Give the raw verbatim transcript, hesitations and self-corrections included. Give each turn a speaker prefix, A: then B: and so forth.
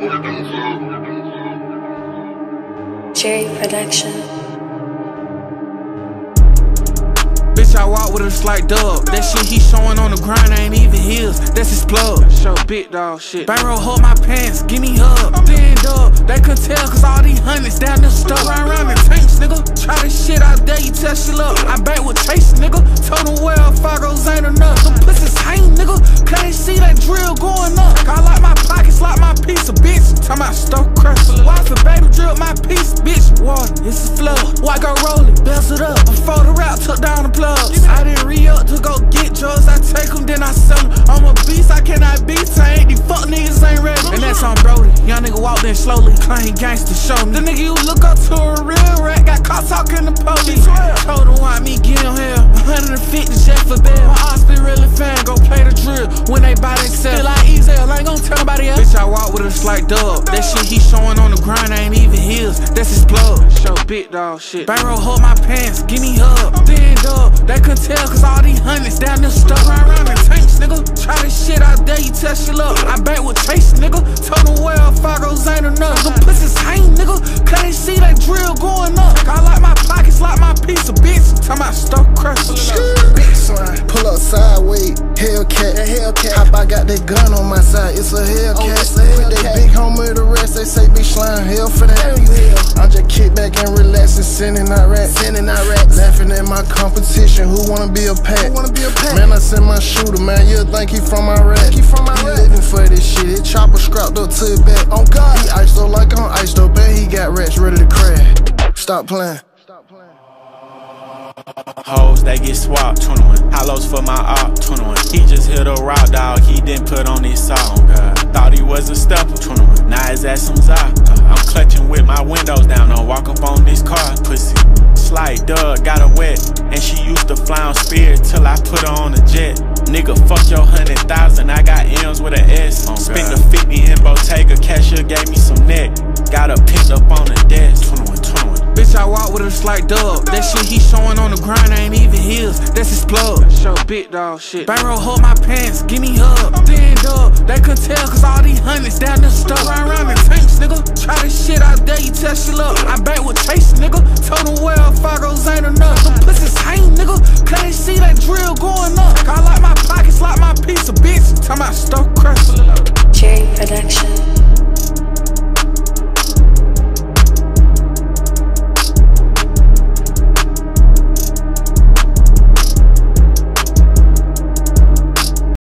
A: Cherry Production.
B: Bitch, I walk with a slight dub. That shit he showing on the grind ain't even his. That's his plug. Show big dog shit. Barrel hold my pants, give me hug. Then dub, they couldn't tell cause all these hundreds down the stuff. Run around in tanks, nigga. Try this shit out there, you tell shit up. I back with Chase, nigga. Told him well, Fargo's ain't enough. Them pussies hang, nigga. Cause they see that drill going up. I like my pockets, like my piece of bitch. Talking about stove crush. Wife and baby drip my piece, bitch. Water, it's a flood. White go rolling, bells it up. Before the rap, took down the plug. I didn't re-up to go get drugs, I take them, then I sell them. I'm a beast, I cannot be tamed. These fuck niggas ain't ready. And that's on Brody. Young nigga walked in slowly, claim gangster, show me. The nigga you look up to a real rat, got caught talking to police. Told him why me get him hell. one hundred fifty jet for bail. My Austin really fan, go play the drill. When they buy they sell. Feel like Ezel, I ain't gon' tell nobody else. Bitch, I walk with a slight dub. That shit he showing on the grind ain't even his. That's his plug. Show big dog shit. Barrel hold my pants, give me hug. Then dub, they couldn't tell cause all these hundreds down the stuff. Run around in tanks, nigga. Try this shit out there, you tell shit up. I back with Chase, nigga. Told him well, Fargo's ain't enough. Them pussies hang, nigga. Cause they see that drill going up. I like my pockets, like my piece of bitch. Talking about stuff crush.
C: Big slime, pull up sideways, Hellcat. That Hellcat. Hop, I got that gun on my side, it's a Hellcat. Oh, it's a Hellcat. With they big homie, the rest, they say big slime, hell for that. Hell yeah. I'm just kick back and relaxing, sending out rats. Sending out rats. Laughing at my competition, who wanna be a pack? Who wanna be a pack? Man, I send my shooter, man, you'll think he from Iraq. He from Iraq. He living for this shit, his chopper scrapped up to his back. On God, he iced up like I'm iced up, bet he got rats ready to crash. Stop playing.
D: Hoes, they get swapped, twenty-one. Hollows for my op, twenty-one. He just hit a raw dog, he didn't put on his salt. Thought he was a stepper, twenty-one. Now his ass some zop. I'm clutching with my windows down, don't walk up on this car, pussy. Slight dug, got her wet, and she used to fly on Spirit till I put her on a jet. Nigga, fuck your hundred thousand, I got M's with an S. Oh, spent the fifty in Bottega, cashier gave me some neck. Got her picked up on the desk, twenty-one, twenty-one.
B: Bitch, I walk with a slight dub. That shit he showing on the grind ain't even his. That's his plug. Show big dog shit. Barrel hold my pants, give me hug. Then dub, they couldn't tell cause all these hundreds down the stuff. Run around in tanks, nigga. Try this shit out there, you tell shit up. I back with Chase, nigga. Told him well, Fargo's ain't enough. Them pussies hang, nigga. Cause they see that